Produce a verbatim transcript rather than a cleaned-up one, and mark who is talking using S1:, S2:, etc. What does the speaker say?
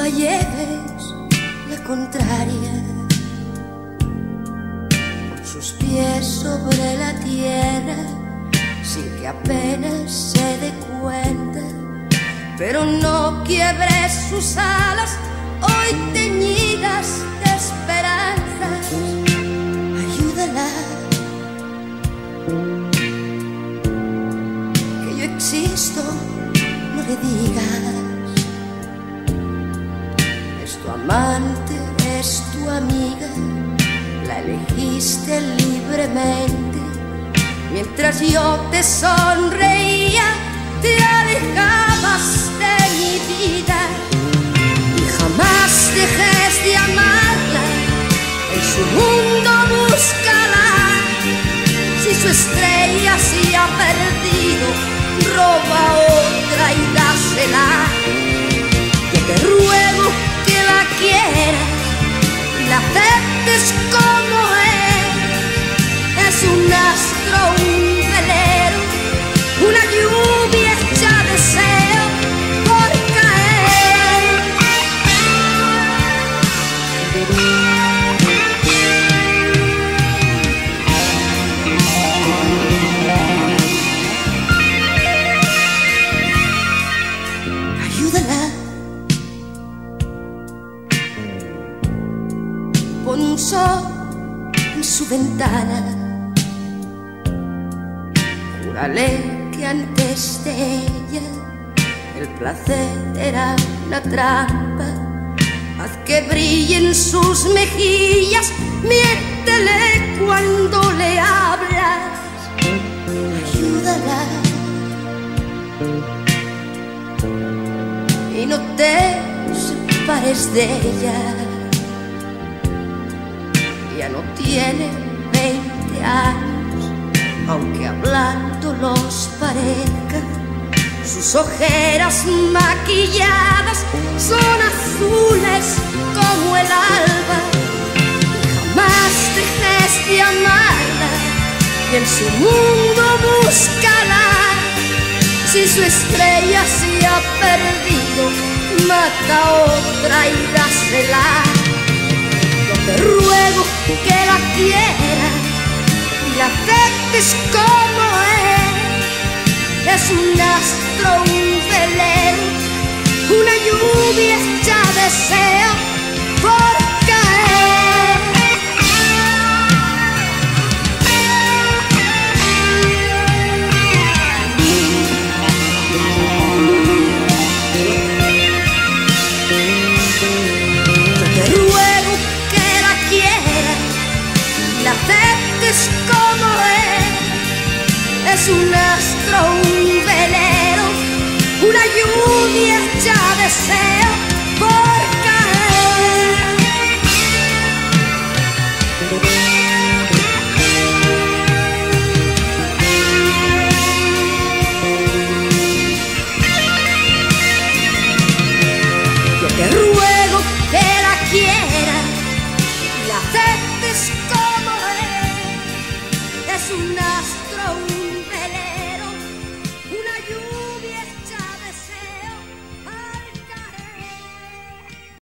S1: nunca lleves la contraria. Pon sus pies sobre la tierra sin que apenas se dé cuenta, pero no quiebres sus alas hoy teñidas de esperanzas. Ayúdala, que yo existo, no le digas. Es tu amante, es tu amiga, la elegiste libremente. Mientras yo te sonreía, te alejabas de mi vida. Y jamás dejes de amarla, en su mundo búscala. Si su estrella se ha perdido, roba otra y dásela. Yo te ruego que la quieras y la aceptes como es. Es un astro, un velero, una lluvia hecha deseo por caer. Ayúdala, pon un sol en su ventana. Júrale que antes de ella el placer era una trampa. Haz que brillen sus mejillas, miéntele cuando le hablas. Ayúdala y no te separes de ella. Ya no tiene veinte años, aunque hablando los parezca. Sus ojeras maquilladas son azules como el alba. Jamás dejes de amarla y en su mundo búscala. Si su estrella se ha perdido, mata otra y dásela. Yo te ruego que la quieras y la aceptes como es. Es un astro, un velero, una lluvia hecha deseo por